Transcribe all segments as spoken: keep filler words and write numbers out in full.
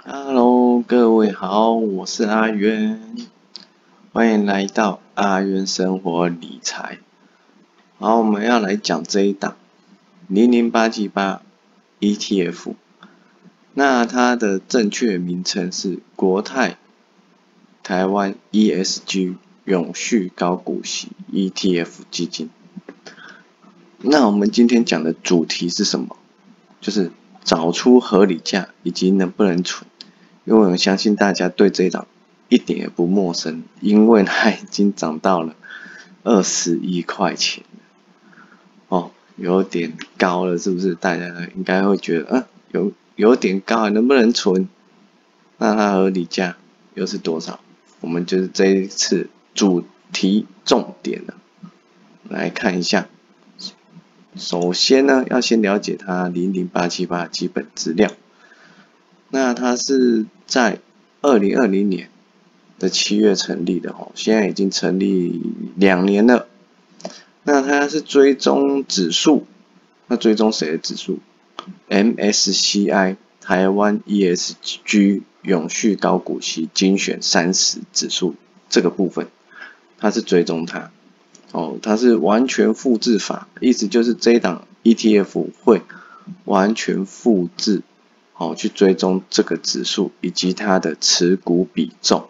Hello，各位好，我是阿元，欢迎来到阿元生活理财。好，我们要来讲这一档零零八七八 E T F， 那它的正确名称是国泰台湾 E S G 永续高股息 E T F 基金。那我们今天讲的主题是什么？就是找出合理价以及能不能存。因为我相信大家对这一档一点也不陌生，因为它已经涨到了二十一块钱哦，有点高了，是不是？大家应该会觉得，嗯、呃，有有点高，能不能存？那它合理价又是多少？我们就是这一次主题重点了，来看一下。首先呢，要先了解它零零八七八基本资料。那它是在二零二零年的七月成立的哦，现在已经成立两年了。那它是追踪指数，那追踪谁的指数 ？M S C I 台湾 E S G 永续高股息精选三十指数这个部分，它是追踪它。哦，它是完全复制法，意思就是这一档 E T F 会完全复制。好，去追踪这个指数以及它的持股比重。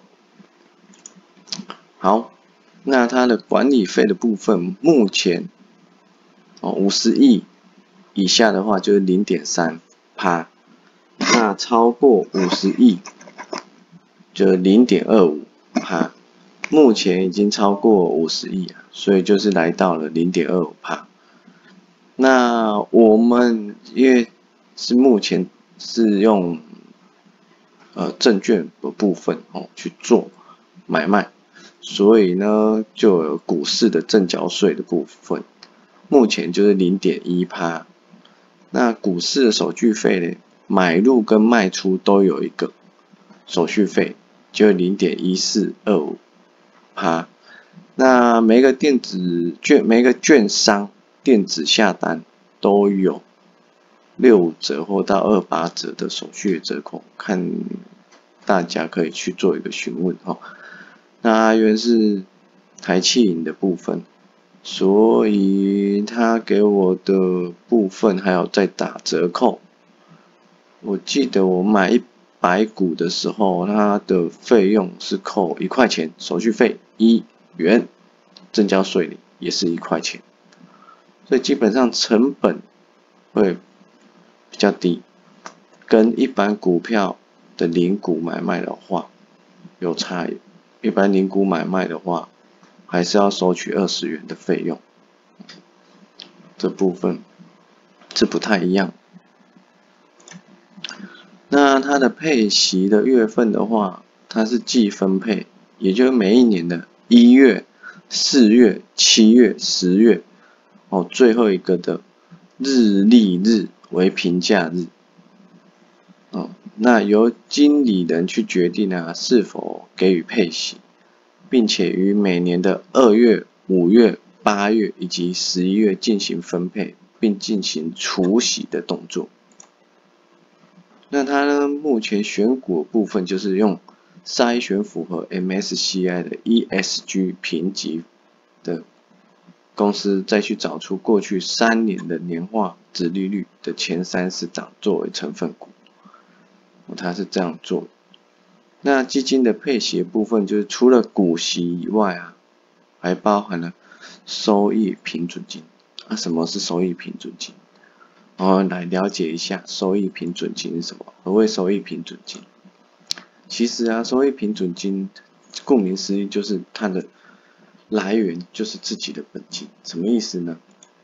好，那它的管理费的部分，目前哦五十亿以下的话就是 零点三趴， 那超过五十亿就 零点二五趴， 目前已经超过五十亿，所以就是来到了 零点二五趴。那我们因为是目前是用呃证券的部分哦去做买卖，所以呢就有股市的证交税的部分，目前就是 零点一趴。那股市的手续费呢，买入跟卖出都有一个手续费，就 零点一四二五趴。那每个电子券每个券商电子下单都有六五折或到二八折的手续折扣，看大家可以去做一个询问哦。那原是台企银的部分，所以他给我的部分还有再打折扣。我记得我买一百股的时候，它的费用是扣一块钱，手续费一元，证交税也是一块钱，所以基本上成本会比较低，跟一般股票的零股买卖的话有差异。一般零股买卖的话，还是要收取二十元的费用，这部分是不太一样。那它的配息的月份的话，它是季分配，也就是每一年的一月、四月、七月、十月，哦，最后一个的日历日为评价日。哦，那由经理人去决定啊是否给予配息，并且于每年的二月、五月、八月以及十一月进行分配，并进行除息的动作。那它呢，目前选股部分就是用筛选符合 M S C I 的 E S G 评级的公司，再去找出过去三年的年化殖利率的前三十档作为成分股。它是这样做的。那基金的配息部分就是除了股息以外啊，还包含了收益平准金。啊，什么是收益平准金？然后来了解一下收益平准金是什么？何谓收益平准金？其实啊，收益平准金顾名思义就是它的来源就是自己的本金。什么意思呢？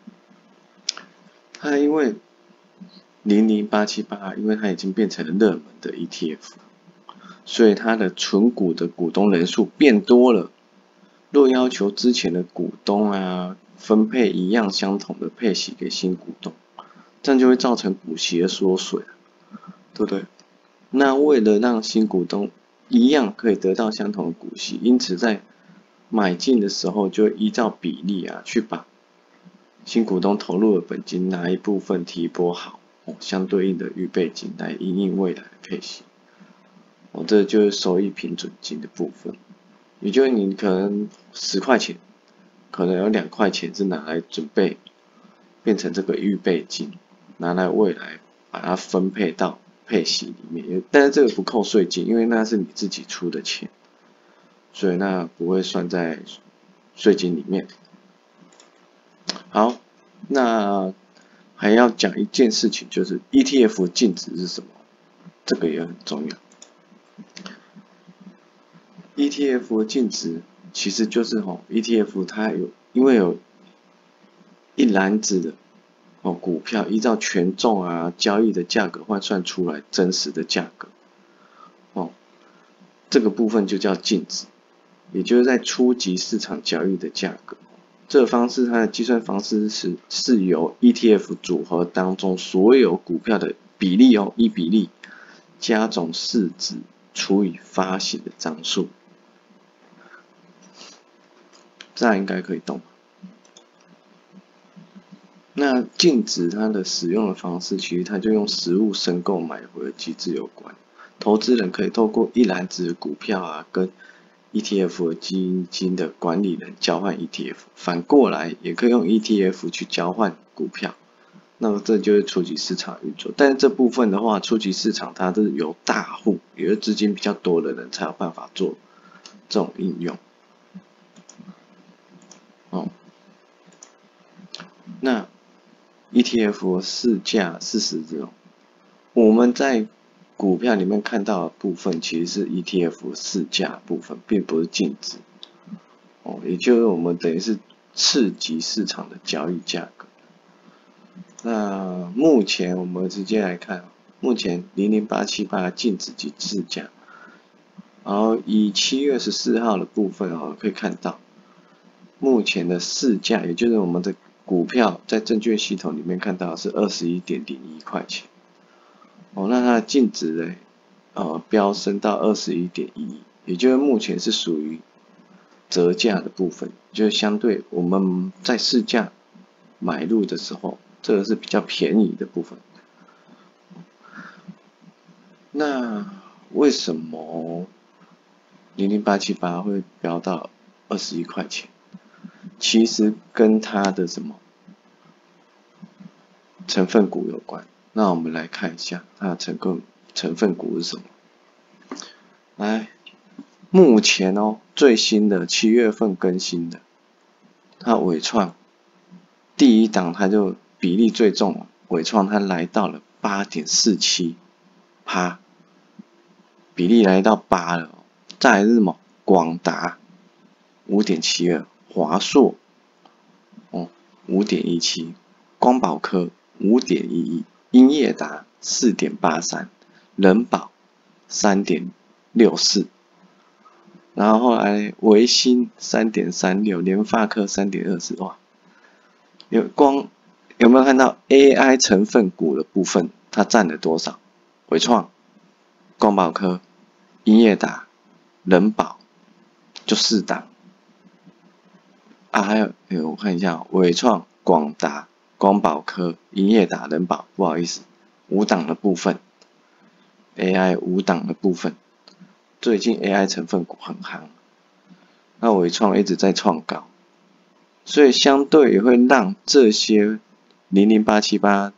它因为零零八七八，因为它已经变成了热门的 E T F， 所以它的存股的股东人数变多了。若要求之前的股东啊分配一样相同的配息给新股东，这样就会造成股息的缩水，对不对？那为了让新股东一样可以得到相同的股息，因此在买进的时候就依照比例啊去把新股东投入的本金拿一部分提拨好，哦，相对应的预备金来因应未来的配息。 哦，这就是收益平准金的部分，也就是你可能十块钱，可能有两块钱是拿来准备，变成这个预备金，拿来未来把它分配到配息里面，但是这个不扣税金，因为那是你自己出的钱，所以那不会算在税金里面。好，那还要讲一件事情，就是 E T F 净值是什么？这个也很重要。E T F 净值其实就是吼 ，E T F 它有因为有一篮子的哦股票，依照权重啊交易的价格换算出来真实的价格，哦，这个部分就叫净值，也就是在初级市场交易的价格。这个方式它的计算方式是是由 E T F 组合当中所有股票的比例哦，一比例加总市值除以发行的张数，这样应该可以懂。那净值它的使用的方式，其实它就用实物申购买回的机制有关。投资人可以透过一篮子的股票啊，跟 E T F 的基金的管理人交换 E T F， 反过来也可以用 E T F 去交换股票。那么这就是初级市场运作，但是这部分的话，初级市场它是由大户，也就是资金比较多的人才有办法做这种应用。哦，那 E T F 市价事实这种，我们在股票里面看到的部分，其实是 E T F 市价部分，并不是净值。哦，也就是我们等于是次级市场的交易价格。那目前我们直接来看，目前零零八七八净值及市价，然后以七月十四号的部分哦，可以看到目前的市价，也就是我们的股票在证券系统里面看到的是二十一点零一块钱。哦，那它的净值呢，呃，飙升到二十一点一，也就是目前是属于折价的部分，就是相对我们在市价买入的时候，这个是比较便宜的部分。那为什么零零八七八会飙到二十一块钱？其实跟它的什么成分股有关。那我们来看一下它的成分成分股是什么。来，目前哦最新的七月份更新的，它伟创第一档它就比例最重，伟创它来到了 八点四七趴，比例来到八了。再来是什么？广达 五点七二， 华硕哦 五点一七， 光宝科 五点一一， 英业达 四点八三， 人保 三点六四， 然后后来微星 三点三六， 联发科 三点二四， 哇，有光有没有看到 A I 成分股的部分它占了多少？伟创、光宝科、英业达、人保就四档啊，还有哎，我看一下，伟创、广达、光宝科、英业达、人保，不好意思，五档的部分 ，A I 五档的部分，最近 A I 成分股很夯，那伟创一直在创高，所以相对也会让这些零零八七八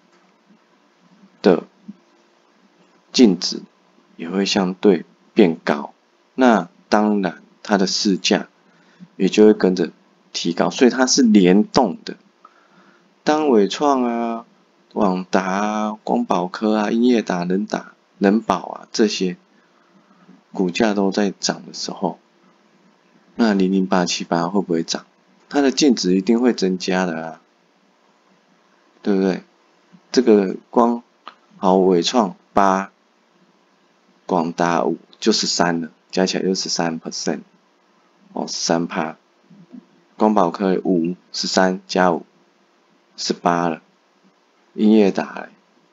的净值也会相对变高，那当然它的市价也就会跟着提高，所以它是联动的。当伟创啊、广达啊、光宝科啊、英业达、人达、人保啊这些股价都在涨的时候，那零零八七八会不会涨？它的净值一定会增加的啊，对不对？这个光好伟创八，广达五就十三了，加起来就十三 percent， 哦，十三趴。光宝科五十三加五十八了，英业达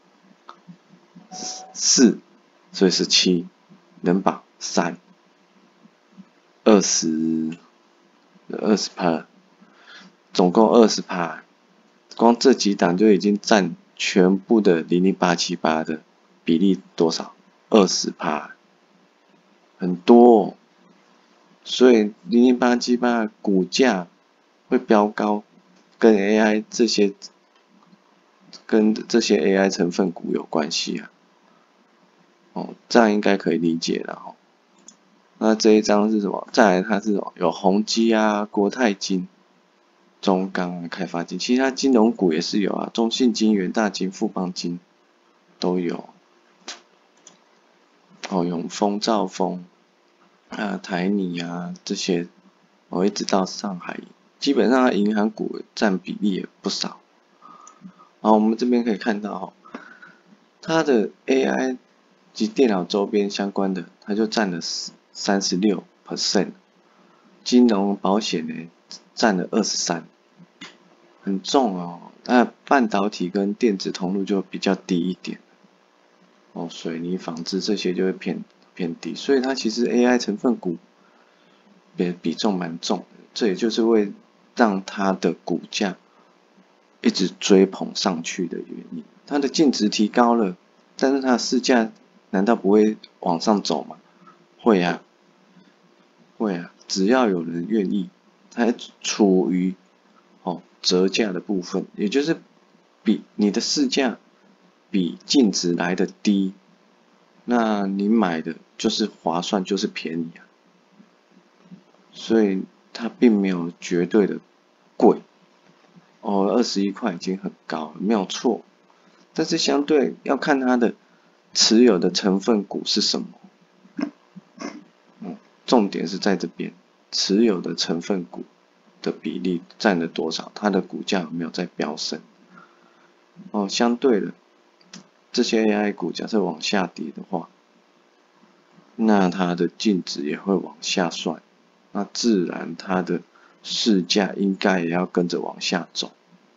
四，所以十七，人保三，二十二十趴，总共二十趴，光这几档就已经占全部的零零八七八的比例多少？二十趴。 很多哦，所以零零八七八股价会飙高，跟 A I 这些跟这些 A I 成分股有关系啊。哦，这样应该可以理解了哦。那这一张是什么？再来它是什么？有宏基啊、国泰金、中钢啊、开发金，其他金融股也是有啊，中信金、元大金、富邦金都有。哦，永丰、兆丰啊、台泥啊这些，哦一直到上海，基本上银行股占比例也不少。好，我们这边可以看到哦，它的 A I 及电脑周边相关的，它就占了三十六 percent， 金融保险呢占了二十三，很重哦。那半导体跟电子通路就比较低一点，哦，水泥、纺织这些就会偏偏低，所以它其实 A I 成分股比比重蛮重的，这也就是会让它的股价一直追捧上去的原因。它的净值提高了，但是它的市价难道不会往上走吗？会啊，会啊，只要有人愿意，它处于哦折价的部分，也就是比你的市价比净值来的低，那你买的就是划算，就是便宜啊。所以它并没有绝对的贵。哦，二十一块已经很高了，没有错。但是相对要看它的持有的成分股是什么。嗯，重点是在这边，持有的成分股的比例占了多少，它的股价有没有在飙升。哦，相对的，这些 A I 股假设往下跌的话，那它的净值也会往下算，那自然它的市价应该也要跟着往下走。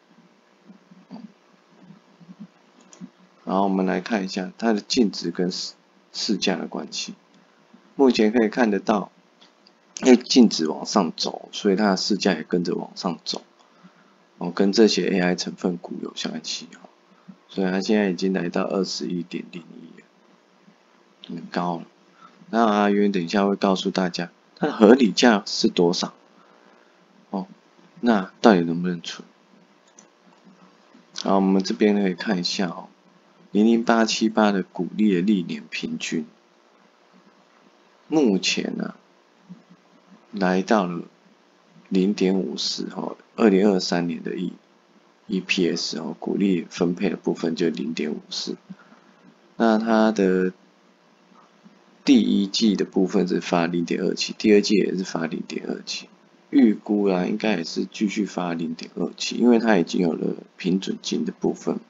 然后我们来看一下它的净值跟市价的关系。目前可以看得到，因为净值往上走，所以它的市价也跟着往上走。哦，跟这些 A I 成分股有相系哦，所以它现在已经来到二十一点零一了，很高了。那阿渊等一下会告诉大家它的合理价是多少。哦，那到底能不能存？好，我们这边可以看一下哦，零零八七八的股利的历年平均，目前呢、啊、来到了零点五四哦，二零二三年的 E E P S 哦，股利分配的部分就零点五四。那它的第一季的部分是发零点二七，第二季也是发零点二七。预估啦，应该也是继续发零点二七，因为它已经有了平准金的部分。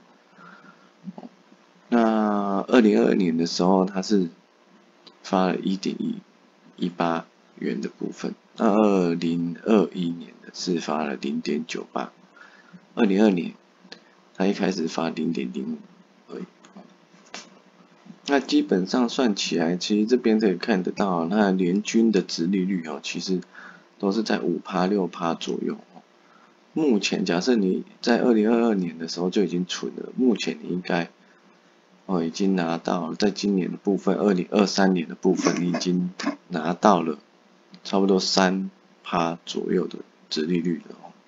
那二零二二年的时候，它是发了一点一八元的部分。那二零二一年的是发了零点九八，二零二年它一开始发零点零五而已。那基本上算起来，其实这边可以看得到，那联军的殖利率哦，其实都是在五趴六趴左右。目前假设你在二零二二年的时候就已经存了，目前你应该哦已经拿到了，在今年的部分，二零二三年的部分，你已经拿到了差不多三趴左右的殖利率了哦。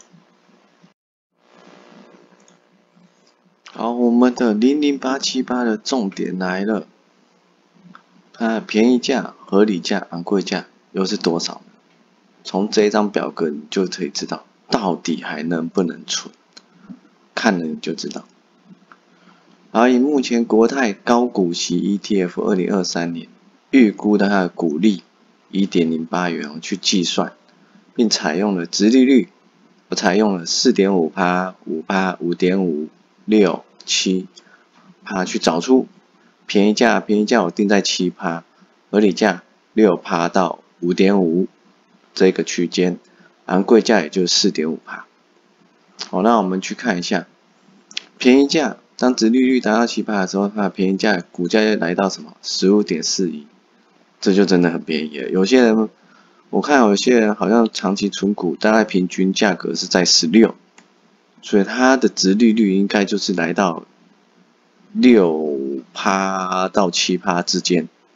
好，我们的零零八七八的重点来了，它的便宜价、合理价、昂贵价又是多少呢？从这一张表格你就可以知道，到底还能不能存，看了你就知道。而以目前国泰高股息 E T F 二零二三年预估的它的股利 一点零八元去计算，并采用了殖利率，我采用了 四点五趴、五趴、五点五、六、七趴去找出便宜价，便宜价我定在 七趴，合理价 六趴到 五点五 这个区间，昂贵价也就是 四点五趴。好，那我们去看一下便宜价。当殖利率达到 七趴 的时候，它的便宜价股价就来到什么 十五点四一， 这就真的很便宜了。有些人我看有些人好像长期存股，大概平均价格是在十六，所以它的殖利率应该就是来到 六趴 到 七趴 之间。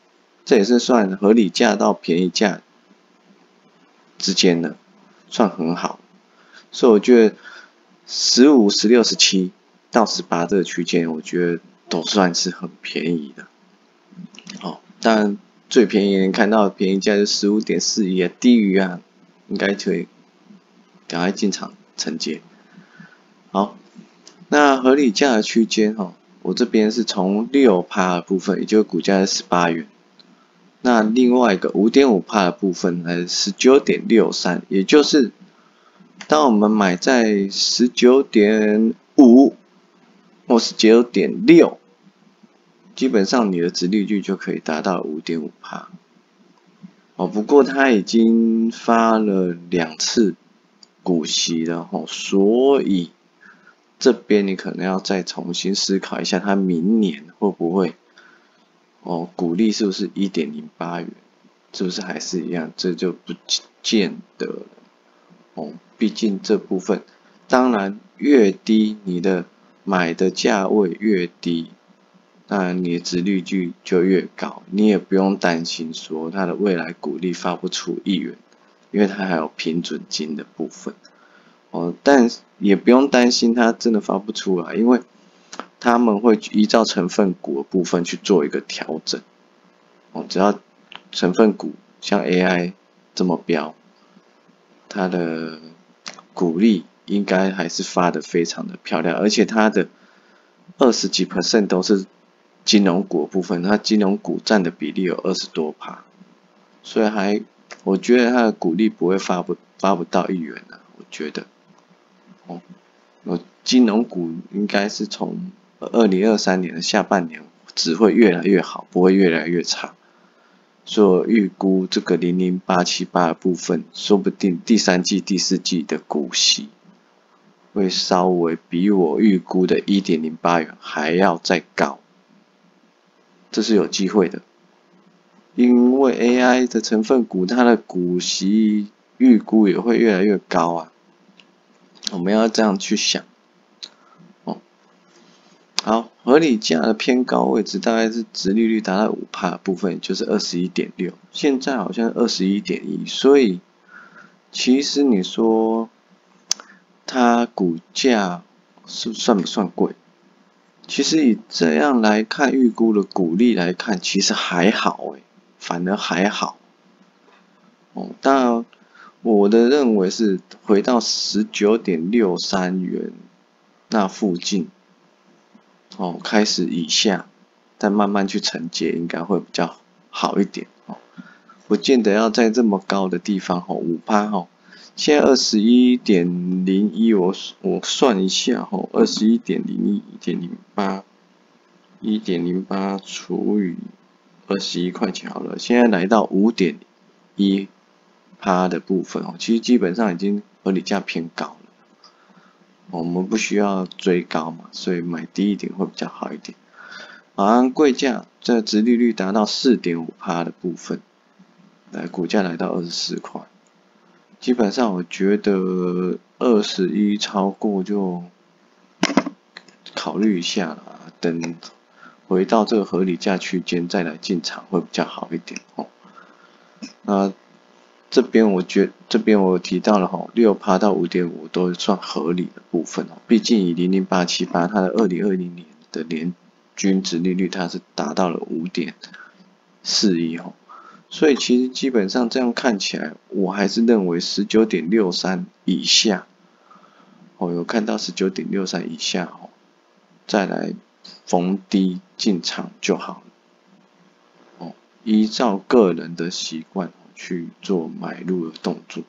这也是算合理价到便宜价之间的，算很好。所以我觉得十五、十六、十七到十八这个区间，我觉得都算是很便宜的。哦，当然最便宜能看到的便宜价就 十五点四一 啊，低于啊，应该可以赶快进场承接。好，那合理价的区间哈，我这边是从 百分之六 的部分，也就是股价是十八元。那另外一个 百分之五点五 的部分还是 十九点六三， 也就是当我们买在 十九点五 或 十九点六， 基本上你的殖利率就可以达到 百分之五点五。 哦，不过它已经发了两次股息了吼，所以这边你可能要再重新思考一下，它明年会不会哦，股利是不是 一点零八元，是不是还是一样？这就不见得了哦，毕竟这部分，当然越低你的买的价位越低，那你的殖利率就越高，你也不用担心说它的未来股利发不出一元，因为它还有平准金的部分哦，但也不用担心它真的发不出来，因为他们会依照成分股的部分去做一个调整哦，只要成分股像 A I 这么标，它的股利应该还是发的非常的漂亮，而且它的二十几 percent 都是金融股的部分，它金融股占的比例有二十多趴，所以还我觉得它的股利不会发不发不到一元啊，我觉得哦，金融股应该是从二零二三年的下半年只会越来越好，不会越来越差。所以我预估这个零零八七八的部分，说不定第三季、第四季的股息会稍微比我预估的 一点零八元还要再高，这是有机会的。因为 A I 的成分股，它的股息预估也会越来越高啊，我们要这样去想。哦，好，合理价的偏高位置大概是殖利率达到 百分之五 的部分，也就是 二十一点六， 现在好像 二十一点一， 所以其实你说它股价是算不算贵？其实以这样来看，预估的股利来看，其实还好诶，反而还好。哦，当然我的认为是回到 十九点六三元那附近，哦，开始以下，再慢慢去承接，应该会比较好一点哦。不见得要在这么高的地方哦， 百分之五 哦。现在 二十一点零一， 我我算一下哦， 二十一点零一 一点零八 一点零八 除以二十一块钱好了，现在来到 百分之五点一 的部分哦，其实基本上已经合理价偏高了。我们不需要追高嘛，所以买低一点会比较好一点。好，按柜价，这殖利率达到 百分之四点五 的部分，来股价来到二十四块。基本上我觉得二十一超过就考虑一下啦，等回到这个合理价区间再来进场会比较好一点哦。那这边我觉这边我提到了哈， 百分之六 到 五点五 都算合理的部分哦。毕竟以零零八七八它的二零二零年的年均殖利率它是达到了 五点四一 哦。所以其实基本上这样看起来，我还是认为 十九点六三 以下，哦，有看到 十九点六三 以下哦，再来逢低进场就好了。哦，依照个人的习惯去做买入的动作。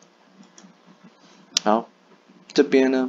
好，这边呢，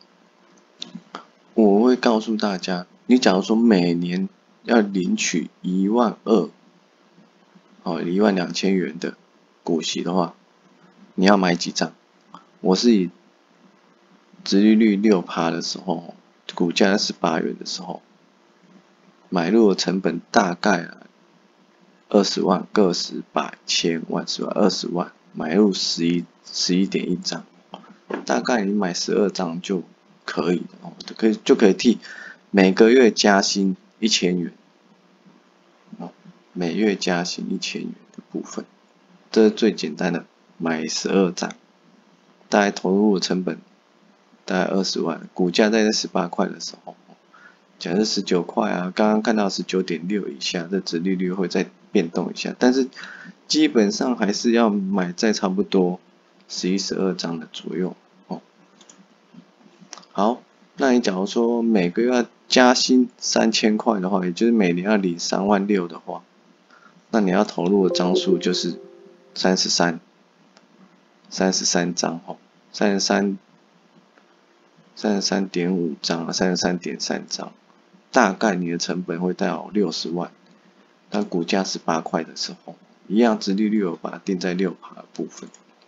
我会告诉大家，你假如说每年要领取一万二。哦，一万两千元的股息的话，你要买几张？我是以殖利率 百分之六 的时候，股价十八元的时候，买入的成本大概啊二十万，个十百千万十万二十万，买入十一十一点一张，大概你买十二张就可以了哦，可以就可以替每个月加薪一千元。 每月加薪一千元的部分，这是最简单的，买十二张，大概投入的成本大概二十万，股价在十八块的时候，假设十九块啊，刚刚看到 十九点六 以下，这殖利率会再变动一下，但是基本上还是要买在差不多十一、十二张的左右哦。好，那你假如说每个月要加薪三千块的话，也就是每年要领三万六的话，那你要投入的张数就是三十三，三十三张哦，三十三，三十三点五张啊，三十三点三张，大概你的成本会到六十万。当股价十八块的时候，一样殖利率我把它定在 百分之六 的部分。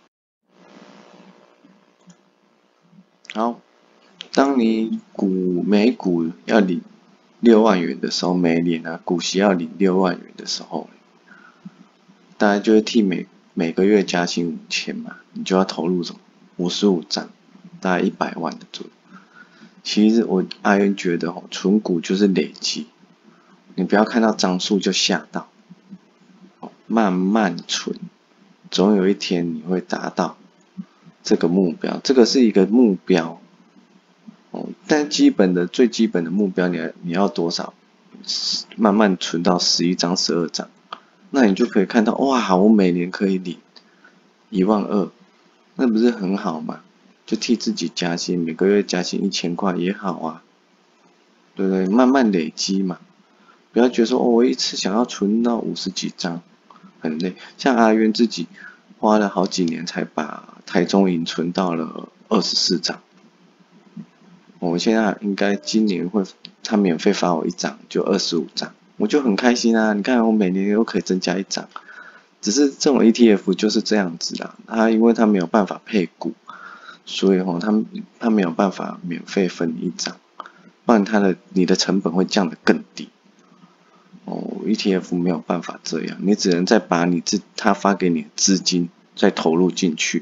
好，当你股每股要领六万元的时候，每年啊股息要领六万元的时候，大家就会替每每个月加薪五千嘛，你就要投入什么五十五张，大概一百万的左右。其实我阿元觉得哦，存股就是累积，你不要看到张数就吓到，慢慢存，总有一天你会达到这个目标，这个是一个目标。哦，但基本的最基本的目标你，你你要多少？慢慢存到十一张、十二张，那你就可以看到，哇，我每年可以领一万二，那不是很好吗？就替自己加薪，每个月加薪一千块也好啊，对不对？慢慢累积嘛，不要觉得说，哦，我一次想要存到五十几张，很累。像阿渊自己花了好几年才把台中银存到了二十四张。我现在应该今年会，他免费发我一张，就二十五张，我就很开心啊！你看我每年都可以增加一张，只是这种 E T F 就是这样子啦，它因为它没有办法配股，所以吼，它它没有办法免费分一张，不然它的你的成本会降得更低。哦 ，E T F 没有办法这样，你只能再把你自他发给你的资金再投入进去。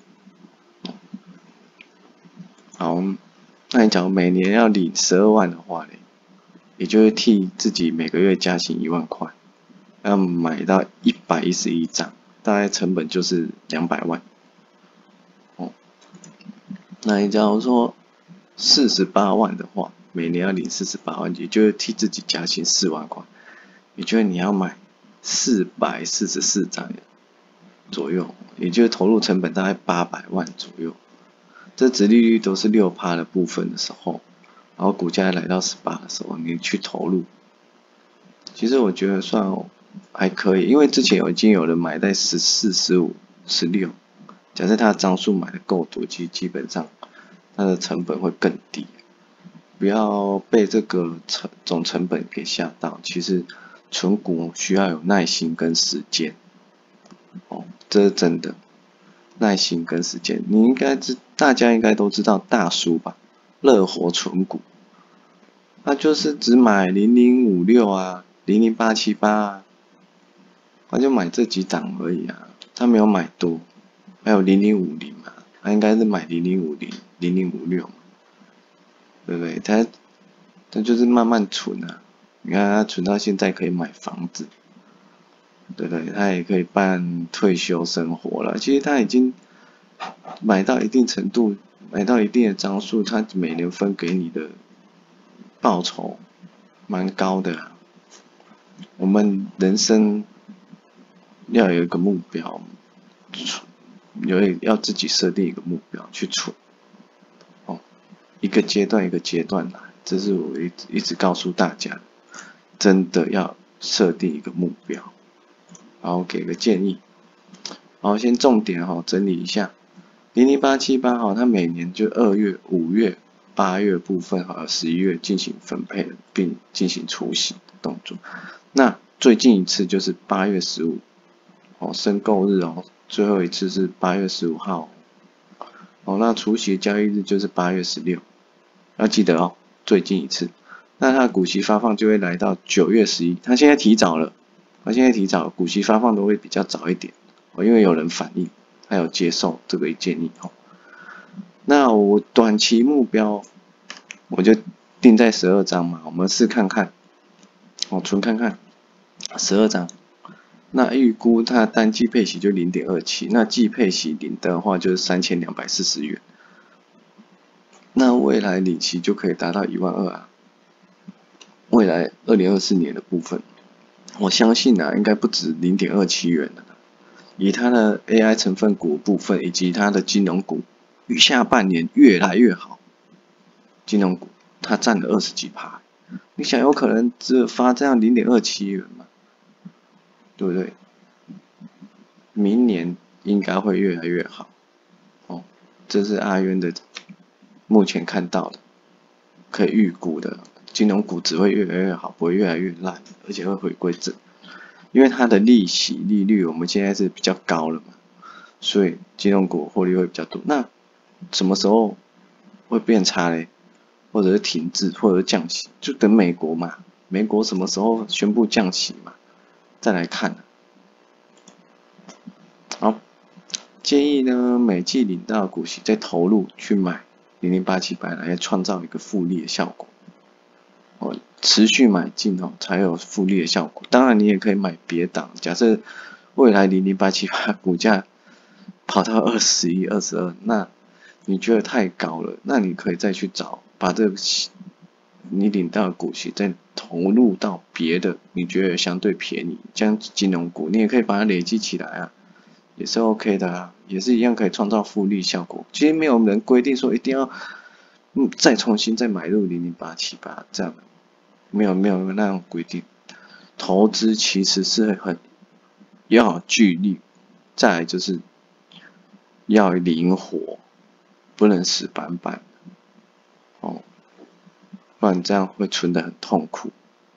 好。那你假如每年要领十二万的话呢，也就是替自己每个月加薪一万块，要买到一百一十一张，大概成本就是两百万。哦，那你假如说四十八万的话，每年要领四十八万，也就是替自己加薪四万块，也就是你要买四百四十四张左右，也就是投入成本大概八百万左右。这殖利率都是 百分之六 的部分的时候，然后股价来到十八的时候，你去投入，其实我觉得算还可以，因为之前有已经有人买在十四、十五、十六，假设他的张数买的够多，其实基本上它的成本会更低。不要被这个成总成本给吓到，其实存股需要有耐心跟时间，哦，这是真的。耐心跟时间，你应该知，大家应该都知道大叔吧？乐活存股，他就是只买零零五六啊，零零八七八啊，他就买这几档而已啊，他没有买多，还有零零五零嘛，他应该是买零零五零、零零五六嘛，对不对？他他就是慢慢存啊，你看他存到现在可以买房子。对不对？他也可以办退休生活了。其实他已经买到一定程度，买到一定的张数，他每年分给你的报酬蛮高的啊。我们人生要有一个目标，有要自己设定一个目标去存。哦，一个阶段一个阶段来，这是我一直一直告诉大家，真的要设定一个目标。然后给个建议，然后先重点哈整理一下，零零八七八哈，它每年就二月、五月、八月部分和十一月进行分配，并进行除息的动作。那最近一次就是八月十五，哦，申购日哦，最后一次是八月十五号，哦，那除息交易日就是八月十六，要记得哦，最近一次。那它的股息发放就会来到九月十一，它现在提早了。他现在提早股息发放都会比较早一点，因为有人反映，还有接受这个建议。那我短期目标我就定在十二张嘛，我们试看看，哦，存看看。 十二张。那预估它单季配息就 零点二七， 那季配息领的话就是三千两百四十元。那未来领息就可以达到一万二啊。未来二零二四年的部分，我相信啊，应该不止 零点二七元了。以它的 A I 成分股部分以及它的金融股，下半年越来越好。金融股它占了二十几趴，你想有可能只发这样 零点二七元吗？对不对？明年应该会越来越好。哦，这是阿渊的目前看到的，可以预估的。金融股只会越来越好，不会越来越烂，而且会回归正。因为它的利息利率我们现在是比较高了嘛，所以金融股获利会比较多。那什么时候会变差嘞？或者是停滞，或者是降息，就等美国嘛，美国什么时候宣布降息嘛，再来看。好，建议呢每季领到股息再投入去买零零八七八来创造一个复利的效果。哦，持续买进哦才有复利的效果。当然你也可以买别档，假设未来零零八七八股价跑到二十一、二十二，那你觉得太高了，那你可以再去找把这个你领到的股息再投入到别的你觉得相对便宜，像金融股，你也可以把它累积起来啊，也是 OK 的啊，也是一样可以创造复利效果。其实没有人规定说一定要嗯再重新再买入零零八七八这样的，没有没有那样规定。投资其实是很要有纪律，再来就是要灵活，不能死板板哦，不然这样会存得很痛苦。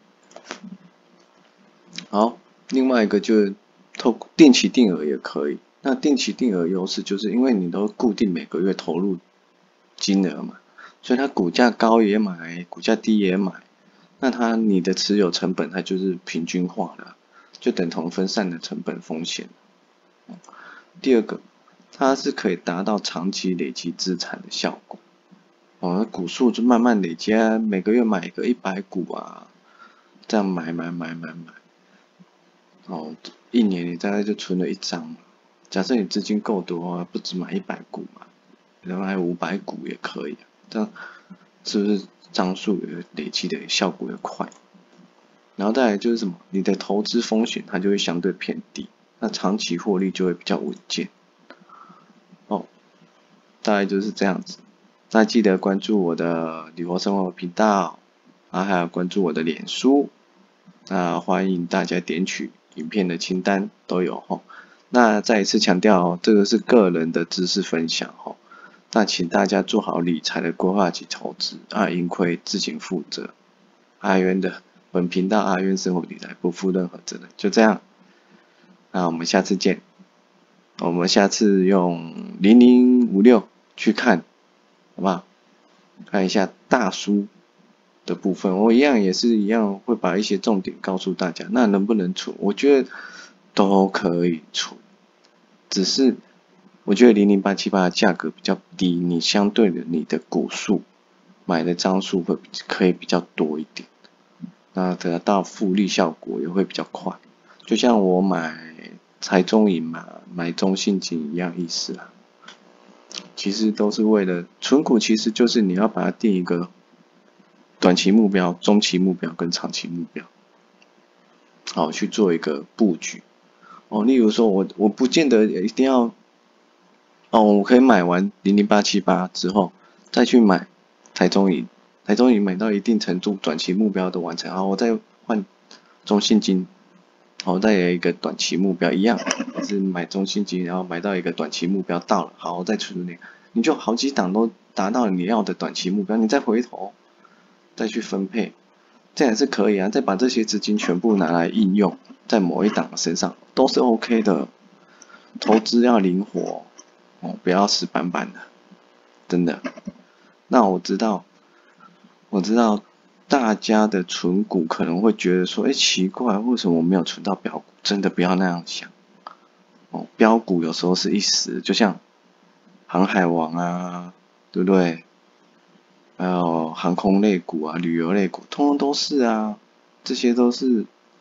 好，另外一个就是透定期定额也可以。那定期定额优势就是因为你都固定每个月投入金额嘛，所以它股价高也买，股价低也买，那它你的持有成本它就是平均化的，就等同分散的成本风险。第二个，它是可以达到长期累积资产的效果。哦，股数就慢慢累积啊，每个月买个一百股啊，这样买买买买买，哦，一年你大概就存了一张。假设你资金够多的话，不止买一百股嘛，然后买五百股也可以，这样是不是张数累积的效果也快？然后再来就是什么，你的投资风险它就会相对偏低，那长期获利就会比较稳健。哦，大概就是这样子。那记得关注我的旅活生活频道，然后还有关注我的脸书。那欢迎大家点取影片的清单都有吼。那再一次强调哦，这个是个人的知识分享吼。那请大家做好理财的规划及投资，啊，盈亏自行负责。阿渊的本频道阿渊生活理财不负任何责任，就这样。那我们下次见。我们下次用零零五六去看。好不好？看一下大叔的部分，我一样也是一样会把一些重点告诉大家。那能不能存？我觉得都可以存，只是我觉得零零八七八的价格比较低，你相对的你的股数买的张数会可以比较多一点，那得到复利效果也会比较快。就像我买台中银嘛，买中信金一样意思啦。其实都是为了存股，其实就是你要把它定一个短期目标、中期目标跟长期目标，好去做一个布局。哦，例如说我我不见得一定要，哦，我可以买完零零八七八之后再去买台中银，台中银买到一定程度短期目标的完成，好，我再换中信金，好，再有一个短期目标一样，是买中信金，然后买到一个短期目标到了，好，我再存那个。你就好几档都达到你要的短期目标，你再回头再去分配，这样也是可以啊。再把这些资金全部拿来应用在某一档身上，都是 OK 的。投资要灵活哦，不要死板板的，真的。那我知道，我知道大家的存股可能会觉得说，哎，奇怪，为什么我没有存到标股？真的不要那样想哦，标股有时候是一时，就像航海王啊，对不对？还有航空类股啊、旅游类股，通通都是啊，这些都是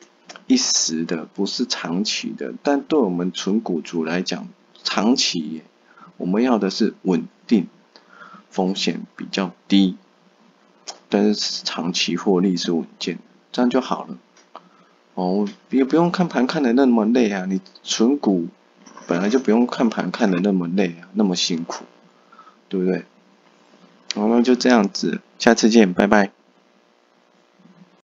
一时的，不是长期的。但对我们纯股族来讲，长期我们要的是稳定，风险比较低，但是长期获利是稳健，这样就好了。哦，也不用看盘看得那么累啊，你纯股本来就不用看盘看得那么累啊，那么辛苦，对不对？好，那就这样子，下次见，拜拜。